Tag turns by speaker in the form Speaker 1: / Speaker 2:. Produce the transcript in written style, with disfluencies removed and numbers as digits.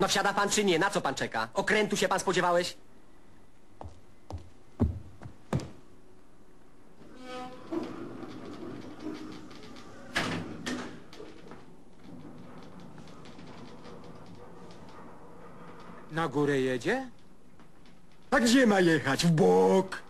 Speaker 1: No wsiada pan czy nie? Na co pan czeka? Okrętu się pan spodziewałeś?
Speaker 2: Na górę jedzie?
Speaker 3: A gdzie ma jechać? W bok?